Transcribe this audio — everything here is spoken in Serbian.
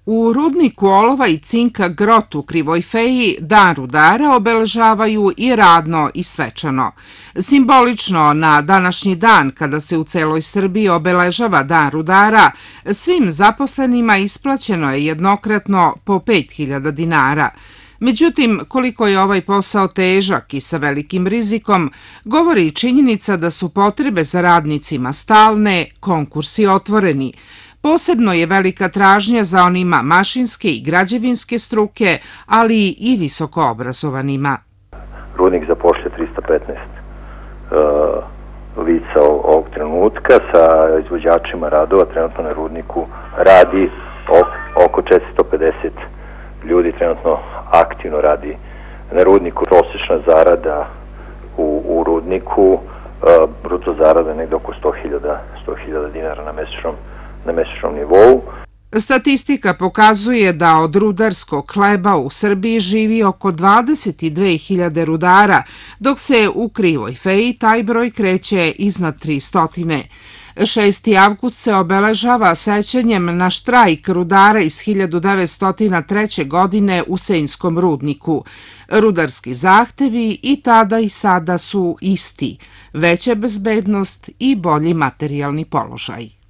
U rudniku olova i cinka Grot u Krivoj Feji Dan rudara obeležavaju i radno i svečano. Simbolično na današnji dan, kada se u celoj Srbiji obeležava Dan rudara, svim zaposlenima isplaćeno je jednokratno po 5.000 dinara. Međutim, koliko je ovaj posao težak i sa velikim rizikom, govori i činjenica da su potrebe za radnicima stalne, konkursi otvoreni. Posebno je velika tražnja za onima mašinske i građevinske struke, ali i visoko obrazovanima. Rudnik zapošlja 315 lica ovog trenutka. Sa izvođačima radova trenutno na rudniku radi oko 450 ljudi, trenutno aktivno radi na rudniku. Prosječna zarada u rudniku, bruto zarada je negde oko 100.000 dinara na mesečnom nivou. Statistika pokazuje da od rudarskog hleba u Srbiji živi oko 22.000 rudara, dok se u Krivoj Feji taj broj kreće iznad 300. 6. avgust se obeležava sećanjem na štrajk rudara iz 1903. godine u Senjskom rudniku. Rudarski zahtevi i tada i sada su isti, veća bezbednost i bolji materijalni položaj.